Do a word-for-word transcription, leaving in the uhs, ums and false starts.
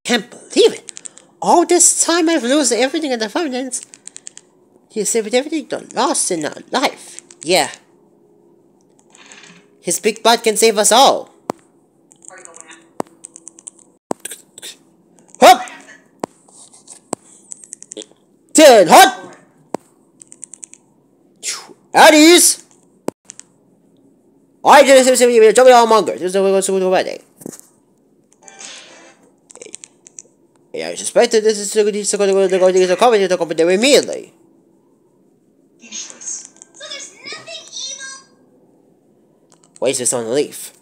Can't believe it. All this time I've lost everything in the finance. He saved everything lost in our life. Yeah. His big butt can save us all. Hop! Ten hot! At ease! I just say we're jumping on monger. This is what we're going to wedding. Yeah, I suspected this is going to go to go to comment to comment immediately. So there's nothing evil. Wait, just on the leaf.